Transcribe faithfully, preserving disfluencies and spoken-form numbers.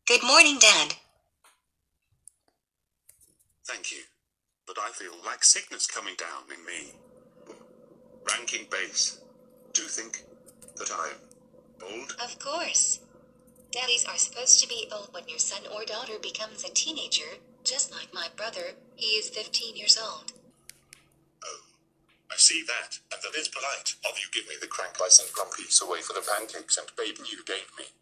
Good morning, Dad. Thank you, but I feel like sickness coming down in me. Ranking base. Do you think that I'm old? Of course. Daddies are supposed to be old when your son or daughter becomes a teenager, just like my brother. He is fifteen years old. Oh, I see that, and that is polite of you. Give me the crank I sent Grumpy's away for the pancakes and bacon you gave me.